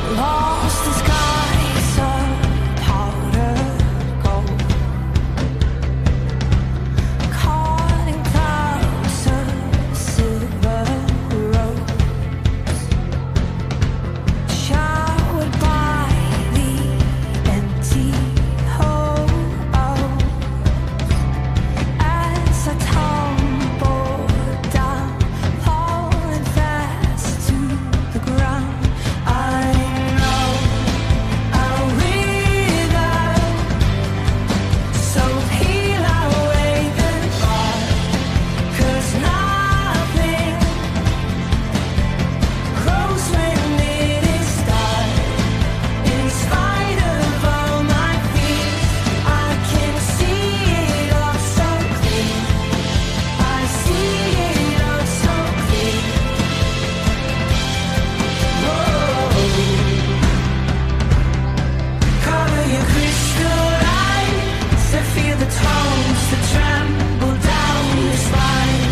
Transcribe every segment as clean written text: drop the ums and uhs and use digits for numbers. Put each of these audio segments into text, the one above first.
Lost the skies of powder gold, caught in clouds of silver rose, showered by the empty holes as I tumble down, falling fast to the ground. I know I'll wither, so peel away the bark, 'cause nothing grows when it is dark. In spite of all my fears, I can see it all so clear. I see it all so clear. Cover your crystal eyes to feel the tones that tremble down your spine.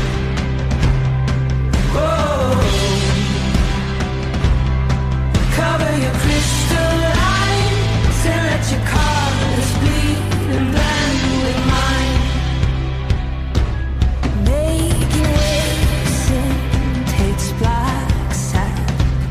Cover your crystal eyes and let your colors bleed and blend with mine. Making waves in pitch black sand.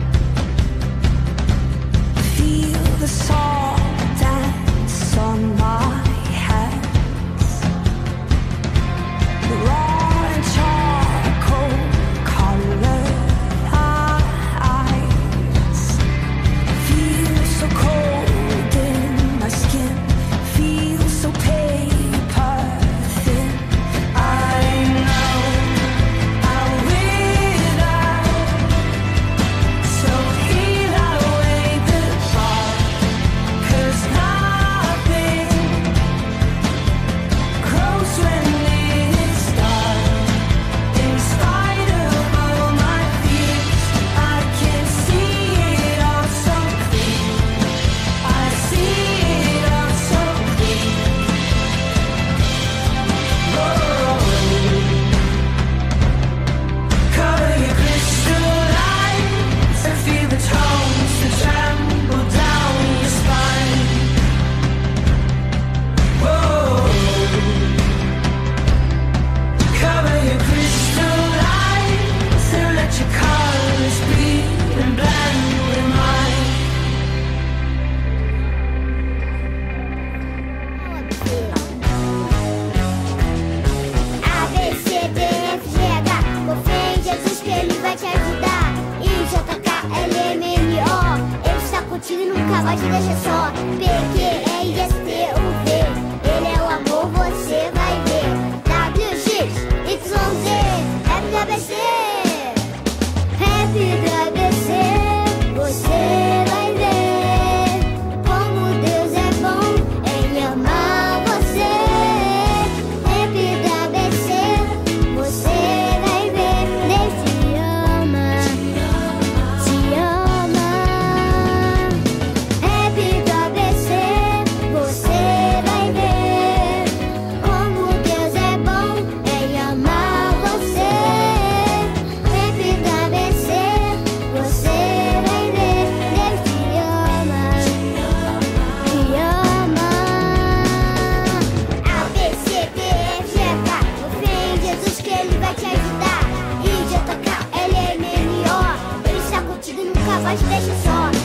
Feel the salt dance on my hands. The raw and charcoal colored eyes. Feel so cold in my skin. Feel so paper thin. I know I'll wither, so peel away the bark, 'cause nothing grows when it is dark. In spite of all my fears, I can see it all so clear. I see it all so clear. Cover your crystal eyes and feel the tones that tremble down your spine. Cover your crystal eyes and let your colors bleed and blend with mine. A, B, C, D, F, G, H, confia em Jesus que Ele vai te ajudar. I, J, K, L, M, N, O, Ele está contigo e nunca vai te deixar só. P, Q, R, S, T, U, V, Ele é o amor, você vai ver. W, X, Y, Z, Rap do ABC. Rap do ABC, você vai ver como Deus é bom em amar você. Rap do ABC, você vai ver. Deus te ama, te ama. Rap do ABC, você vai ver como Deus é bom em amar você. Rap do ABC, você vai ver. Deus te ama, te ama. A, B, C, D, F, G, H, confia em Jesus que Ele vai te ajudar. I, J, K, L, M, N, O, Ele está contigo e nunca vai te deixar só.